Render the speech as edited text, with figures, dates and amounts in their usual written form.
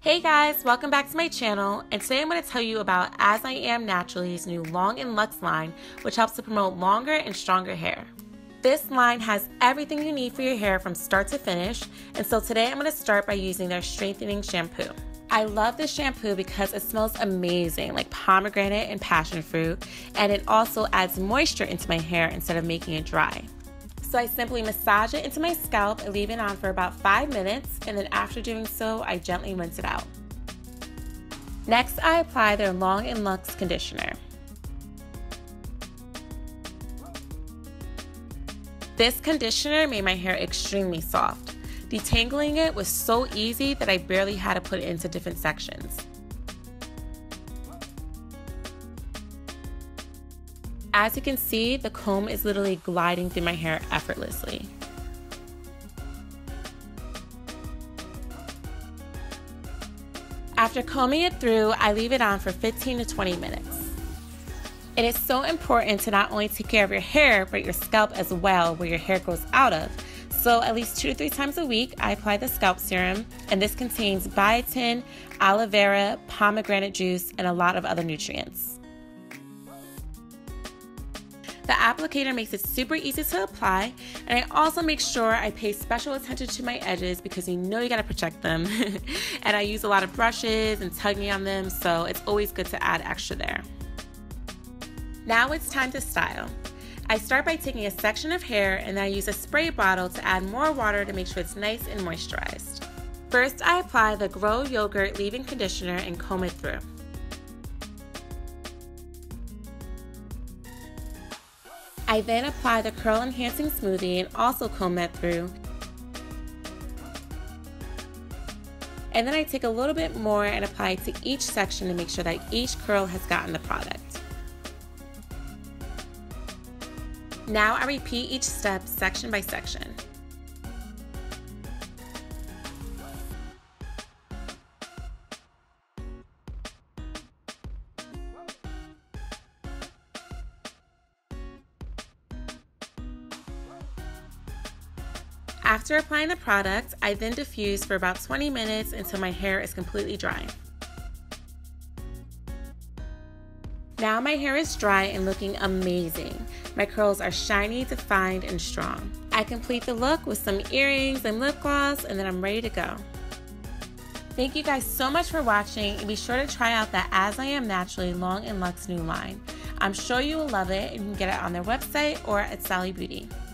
Hey guys, welcome back to my channel, and today I'm going to tell you about As I Am Naturally's new Long and Luxe line, which helps to promote longer and stronger hair. This line has everything you need for your hair from start to finish, and so today I'm going to start by using their strengthening shampoo. I love this shampoo because it smells amazing, like pomegranate and passion fruit, and it also adds moisture into my hair instead of making it dry. So I simply massage it into my scalp and leave it on for about 5 minutes, and then after doing so, I gently rinse it out. Next, I apply their Long and Luxe conditioner. This conditioner made my hair extremely soft. Detangling it was so easy that I barely had to put it into different sections. As you can see, the comb is literally gliding through my hair effortlessly. After combing it through, I leave it on for 15 to 20 minutes. It is so important to not only take care of your hair, but your scalp as well, where your hair grows out of. So at least 2 to 3 times a week, I apply the scalp serum, and this contains biotin, aloe vera, pomegranate juice, and a lot of other nutrients. The applicator makes it super easy to apply, and I also make sure I pay special attention to my edges because you know you gotta protect them. And I use a lot of brushes and tugging on them, so it's always good to add extra there. Now it's time to style. I start by taking a section of hair and then I use a spray bottle to add more water to make sure it's nice and moisturized. First, I apply the Grow Yogurt leave-in conditioner and comb it through. I then apply the Curl Enhancing Smoothie and also comb that through. And then I take a little bit more and apply it to each section to make sure that each curl has gotten the product. Now I repeat each step section by section. After applying the product, I then diffuse for about 20 minutes until my hair is completely dry. Now my hair is dry and looking amazing. My curls are shiny, defined, and strong. I complete the look with some earrings and lip gloss, and then I'm ready to go. Thank you guys so much for watching, and be sure to try out that As I Am Naturally Long and Luxe new line. I'm sure you will love it, and you can get it on their website or at Sally Beauty.